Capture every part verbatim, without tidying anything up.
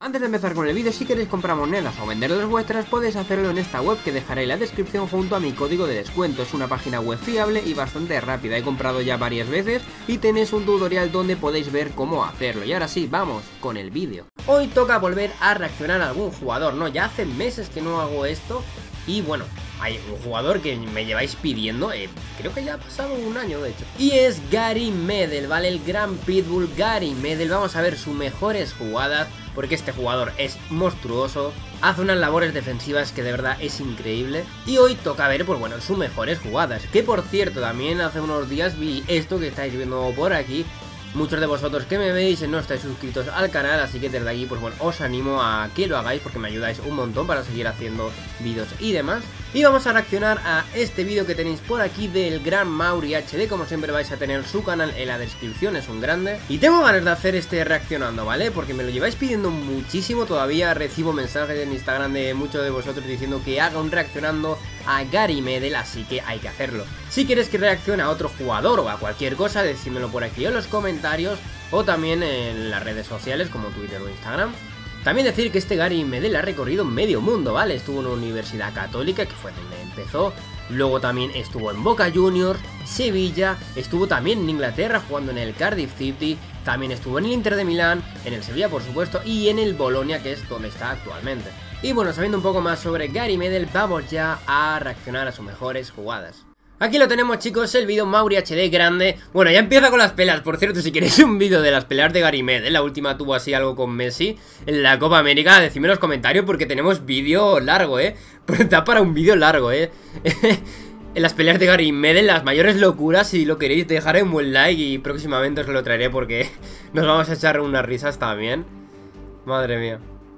Antes de empezar con el vídeo, si queréis comprar monedas o vender las vuestras, podéis hacerlo en esta web que dejaré en la descripción junto a mi código de descuento. Es una página web fiable y bastante rápida, he comprado ya varias veces y tenéis un tutorial donde podéis ver cómo hacerlo. Y ahora sí, vamos con el vídeo. Hoy toca volver a reaccionar a algún jugador, ¿no? Ya hace meses que no hago esto y bueno, hay un jugador que me lleváis pidiendo, eh, creo que ya ha pasado un año de hecho. Y es Gary Medel, ¿vale? El gran pitbull Gary Medel. Vamos a ver sus mejores jugadas, porque este jugador es monstruoso, hace unas labores defensivas que de verdad es increíble. Y hoy toca ver, pues bueno, sus mejores jugadas. Que por cierto, también hace unos días vi esto que estáis viendo por aquí. Muchos de vosotros que me veis no estáis suscritos al canal, así que desde aquí pues bueno, os animo a que lo hagáis porque me ayudáis un montón para seguir haciendo vídeos y demás. Y vamos a reaccionar a este vídeo que tenéis por aquí del gran Mauri H D. Como siempre vais a tener su canal en la descripción, es un grande. Y tengo ganas de hacer este reaccionando, ¿vale? Porque me lo lleváis pidiendo muchísimo. Todavía recibo mensajes en Instagram de muchos de vosotros diciendo que haga un reaccionando a Gary Medel, así que hay que hacerlo. Si quieres que reaccione a otro jugador o a cualquier cosa, decídmelo por aquí en los comentarios o también en las redes sociales como Twitter o Instagram. También decir que este Gary Medel ha recorrido medio mundo, ¿vale? Estuvo en una universidad católica, que fue donde empezó. Luego también estuvo en Boca Juniors, Sevilla. Estuvo también en Inglaterra jugando en el Cardiff City. También estuvo en el Inter de Milán, en el Sevilla por supuesto, y en el Bolonia, que es donde está actualmente. Y bueno, sabiendo un poco más sobre Gary Medel, vamos ya a reaccionar a sus mejores jugadas. Aquí lo tenemos, chicos, el vídeo Mauri H D grande. Bueno, ya empieza con las peleas. Por cierto, si queréis un vídeo de las peleas de Gary Medel, la última tuvo así algo con Messi en la Copa América, decidme en los comentarios porque tenemos vídeo largo, eh. Da para un vídeo largo, eh. En las peleas de Gary Medel, las mayores locuras. Si lo queréis, dejaré un buen like y próximamente os lo traeré porque nos vamos a echar unas risas también. Madre mía.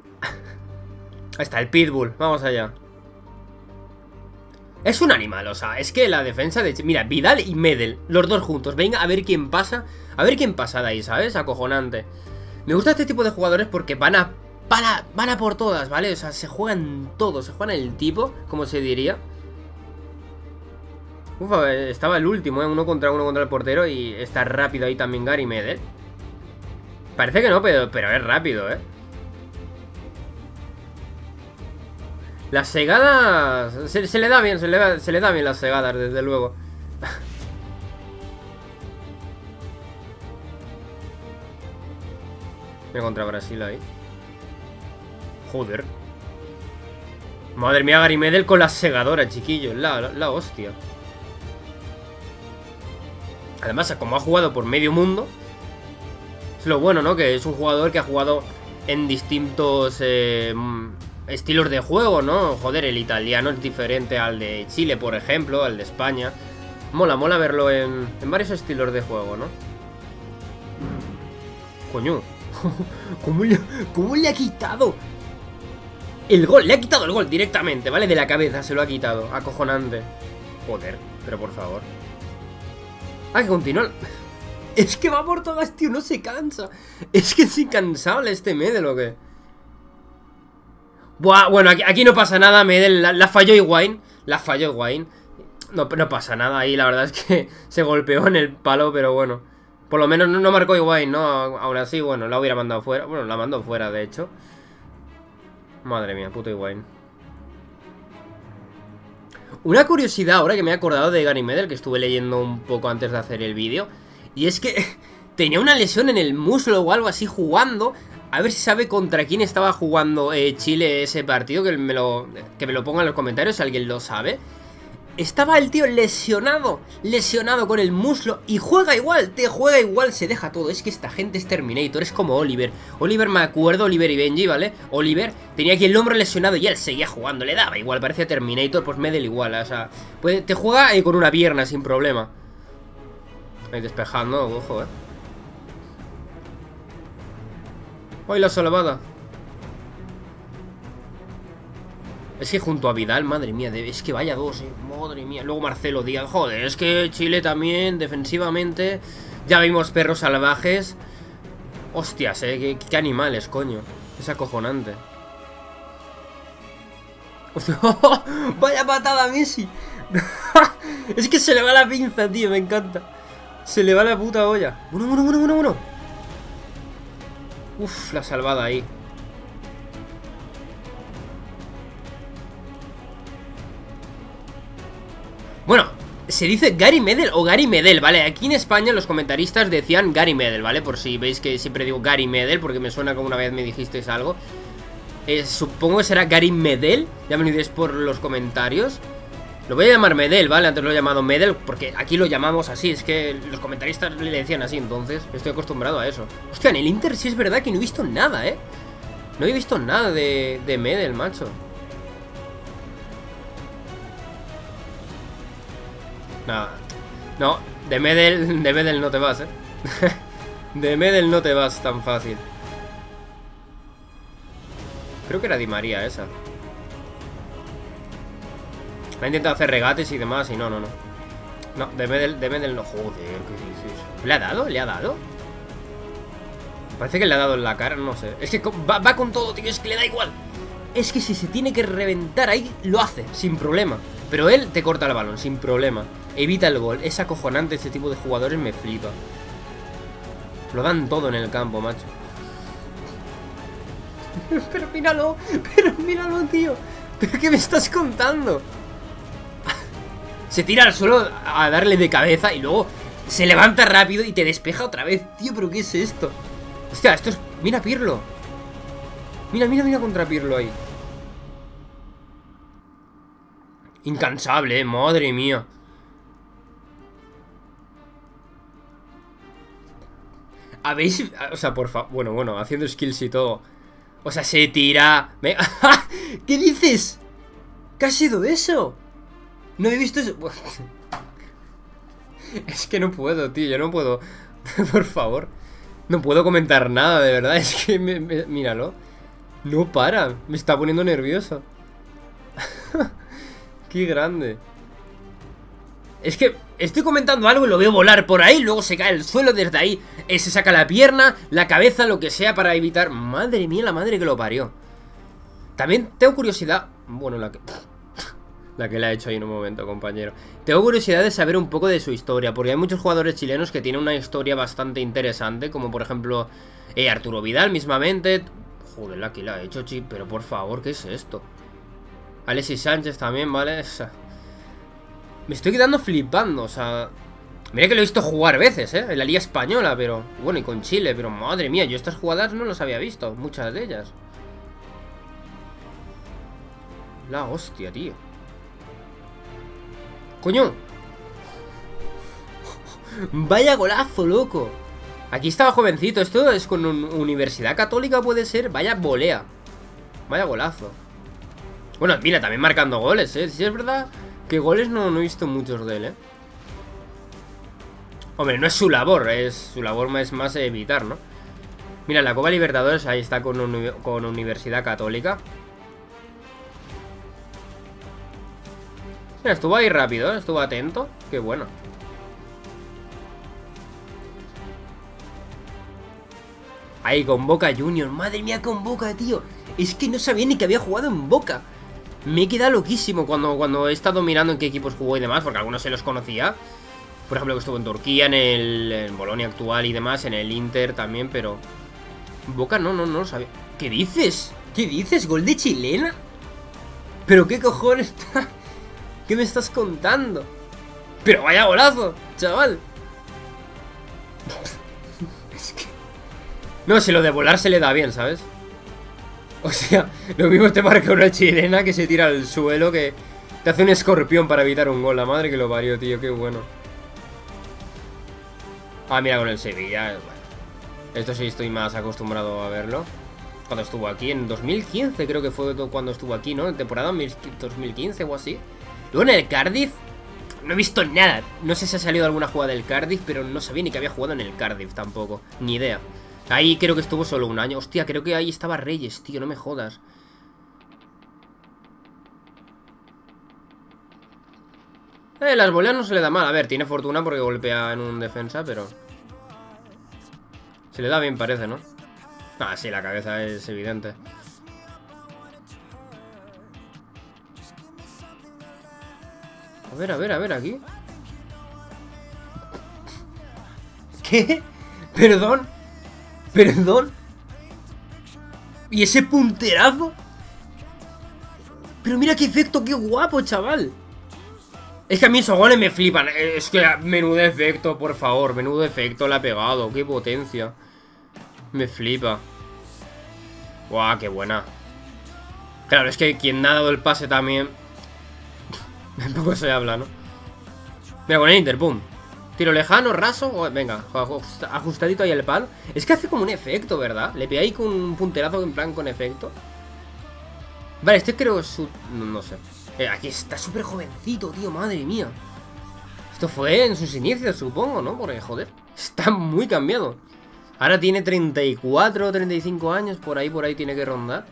Ahí está el pitbull, vamos allá. Es un animal, o sea, es que la defensa de... Mira, Vidal y Medel, los dos juntos. Venga, a ver quién pasa. A ver quién pasa de ahí, ¿sabes? Acojonante. Me gusta este tipo de jugadores porque van a... Van a, van a por todas, ¿vale? O sea, se juegan todos. Se juegan el tipo, como se diría. Ufa, estaba el último, ¿eh? Uno contra uno contra el portero. Y está rápido ahí también Gary Medel. Parece que no, pero, pero es rápido, ¿eh? Las segadas... Se, se le da bien, se le, se le da bien las segadas, desde luego. Mira contra Brasil ahí. Joder. Madre mía, Gary Medel con las segadoras, chiquillos. La, la, la hostia. Además, como ha jugado por medio mundo, es lo bueno, ¿no? Que es un jugador que ha jugado en distintos... Eh, estilos de juego, ¿no? Joder, el italiano es diferente al de Chile, por ejemplo, al de España. Mola, mola verlo en, en varios estilos de juego, ¿no? Coño. ¿Cómo le, ¿Cómo le ha quitado? El gol, le ha quitado el gol directamente, ¿vale? De la cabeza se lo ha quitado, acojonante. Joder, pero por favor. Hay que continuar. Es que va por todas, tío, no se cansa. Es que es incansable este Medel, ¿o qué? Buah, bueno, aquí, aquí no pasa nada, Medel, la, la falló Higuaín. La falló Higuaín. No, no pasa nada ahí, la verdad es que se golpeó en el palo, pero bueno. Por lo menos no, no marcó Higuaín, ¿no? Aún así, bueno, la hubiera mandado fuera. Bueno, la mandó fuera, de hecho. Madre mía, puto Higuaín. Una curiosidad ahora que me he acordado de Gary Medel, que estuve leyendo un poco antes de hacer el vídeo. Y es que tenía una lesión en el muslo o algo así jugando. A ver si sabe contra quién estaba jugando eh, Chile ese partido, que me, lo, que me lo ponga en los comentarios si alguien lo sabe. Estaba el tío lesionado, lesionado con el muslo y juega igual, te juega igual, se deja todo. Es que esta gente es Terminator, es como Oliver. Oliver, me acuerdo, Oliver y Benji, ¿vale? Oliver tenía aquí el hombro lesionado y él seguía jugando, le daba igual, parecía Terminator, pues Medel igual, o sea, puede, te juega eh, con una pierna sin problema. Ahí despejando, ojo, eh. ¡Ay, la salvada! Es que junto a Vidal, madre mía, es que vaya dos, eh. Madre mía. Luego Marcelo Díaz, joder, es que Chile también, defensivamente. Ya vimos perros salvajes. Hostias, eh, qué, qué animales, coño. Es acojonante. Vaya patada, Messi. Es que se le va la pinza, tío, me encanta. Se le va la puta olla. Uno, uno, uno, uno, uno. Uf, la salvada ahí. Bueno, se dice Gary Medel o Gary Medel, ¿vale? Aquí en España los comentaristas decían Gary Medel, ¿vale? Por si veis que siempre digo Gary Medel, porque me suena como una vez me dijisteis algo. eh, Supongo que será Gary Medel. Ya me lo diréis por los comentarios. Lo voy a llamar Medel, ¿vale? Antes lo he llamado Medel porque aquí lo llamamos así. Es que los comentaristas le decían así, entonces estoy acostumbrado a eso. Hostia, en el Inter sí es verdad que no he visto nada, ¿eh? No he visto nada de, de Medel, macho. Nada. No, de Medel, de Medel no te vas, ¿eh? De Medel no te vas tan fácil. Creo que era Di María esa. Me ha intentado hacer regates y demás y no, no, no. No, de Medel, de Medel no. Joder, ¿qué dices? ¿Le ha dado? ¿Le ha dado? Parece que le ha dado en la cara, no sé. Es que va, va con todo, tío, es que le da igual. Es que si se tiene que reventar ahí, lo hace, sin problema. Pero él te corta el balón, sin problema. Evita el gol, es acojonante este tipo de jugadores, me flipa. Lo dan todo en el campo, macho. Pero míralo, pero míralo, tío. ¿Pero qué me estás contando? Se tira al suelo a darle de cabeza y luego se levanta rápido y te despeja otra vez. Tío, ¿pero qué es esto? Hostia, esto es... Mira Pirlo. Mira, mira, mira contra Pirlo ahí. Incansable, eh, madre mía. ¿Habéis...? O sea, por favor... Bueno, bueno, haciendo skills y todo. O sea, se tira... Me... ¿Qué dices? ¿Qué ha sido eso? No he visto eso... Es que no puedo, tío, yo no puedo. Por favor. No puedo comentar nada, de verdad. Es que, me, me, míralo. No para, me está poniendo nervioso. Qué grande. Es que estoy comentando algo y lo veo volar por ahí, luego se cae al suelo desde ahí, eh, se saca la pierna, la cabeza, lo que sea para evitar... Madre mía, la madre que lo parió. También tengo curiosidad... Bueno, la que... La que le ha hecho ahí en un momento, compañero. Tengo curiosidad de saber un poco de su historia, porque hay muchos jugadores chilenos que tienen una historia bastante interesante, como por ejemplo eh, Arturo Vidal mismamente. Joder, la que le ha hecho, chi, pero por favor, ¿qué es esto? Alexis Sánchez también, ¿vale? O sea, me estoy quedando flipando, o sea... Mira que lo he visto jugar veces, ¿eh? En la Liga Española, pero... Bueno, y con Chile, pero madre mía, yo estas jugadas no las había visto, muchas de ellas. La hostia, tío. ¡Coño! Vaya golazo, loco. Aquí estaba jovencito. Esto es con un Universidad Católica, puede ser. Vaya volea. Vaya golazo. Bueno, mira, también marcando goles, ¿eh? Si es verdad que goles no, no he visto muchos de él, ¿eh? Hombre, no es su labor. Es su labor es más evitar, ¿no? Mira, la Copa Libertadores ahí está con, uni con Universidad Católica. Mira, estuvo ahí rápido, ¿eh? Estuvo atento. Qué bueno. Ahí con Boca Juniors. Madre mía, con Boca, tío. Es que no sabía ni que había jugado en Boca. Me he quedado loquísimo cuando, cuando he estado mirando en qué equipos jugó y demás, porque algunos se los conocía. Por ejemplo, que estuvo en Turquía, en el en Bolonia actual y demás, en el Inter también, pero... Boca no, no, no lo sabía. ¿Qué dices? ¿Qué dices? ¿Gol de chilena? ¿Pero qué cojones? ¿Qué me estás contando? ¡Pero vaya golazo, chaval! Es que... No, si lo de volar se le da bien, ¿sabes? O sea, lo mismo te marca una chilena que se tira al suelo, que te hace un escorpión para evitar un gol. La madre que lo parió, tío, qué bueno. Ah, mira, con el Sevilla, bueno. Esto sí estoy más acostumbrado a verlo. Cuando estuvo aquí, en dos mil quince creo que fue cuando estuvo aquí, ¿no? En temporada dos mil quince o así. Luego en el Cardiff no he visto nada. No sé si ha salido alguna jugada del Cardiff, pero no sabía ni que había jugado en el Cardiff tampoco. Ni idea. Ahí creo que estuvo solo un año. Hostia, creo que ahí estaba Reyes, tío, no me jodas. Eh, las voleas no se le da mal. A ver, tiene fortuna porque golpea en un defensa, pero... Se le da bien, parece, ¿no? Ah, sí, la cabeza es evidente. A ver, a ver, a ver, aquí. ¿Qué? ¿Perdón? ¿Perdón? ¿Y ese punterazo? Pero mira qué efecto, qué guapo, chaval. Es que a mí esos goles me flipan. Es que menudo efecto, por favor. Menudo efecto le ha pegado. Qué potencia. Me flipa. Guau, qué buena. Claro, es que quien ha dado el pase también. Tampoco se habla, ¿no? Mira, con el Inter, pum. Tiro lejano, raso. Oh, venga, ajustadito ahí el palo. Es que hace como un efecto, ¿verdad? Le pegué ahí con un punterazo en plan con efecto. Vale, este creo que es su... No, no sé. Eh, aquí está súper jovencito, tío, madre mía. Esto fue en sus inicios, supongo, ¿no? Porque, joder, está muy cambiado. Ahora tiene treinta y cuatro, treinta y cinco años. Por ahí, por ahí tiene que rondar.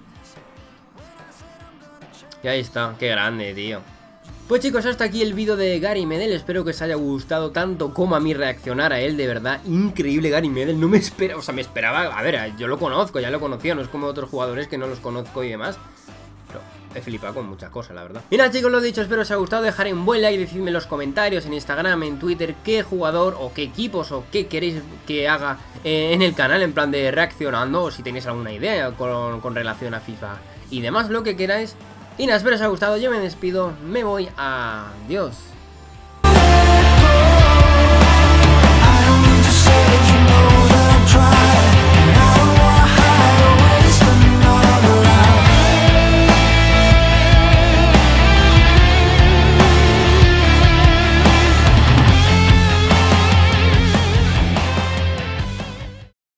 Y ahí está, qué grande, tío. Pues chicos, hasta aquí el vídeo de Gary Medel. Espero que os haya gustado tanto como a mí reaccionar a él. De verdad, increíble Gary Medel. No me espera, o sea, me esperaba, a ver, yo lo conozco, ya lo conocía. No es como otros jugadores que no los conozco y demás. Pero he flipado con muchas cosas, la verdad. Y nada chicos, lo dicho, espero os haya gustado. Dejar un buen like, decidme en los comentarios, en Instagram, en Twitter, qué jugador o qué equipos o qué queréis que haga eh, en el canal, en plan de reaccionando. O si tenéis alguna idea con, con relación a FIFA y demás, lo que queráis. Y nada, espero os haya gustado, yo me despido, me voy, adiós.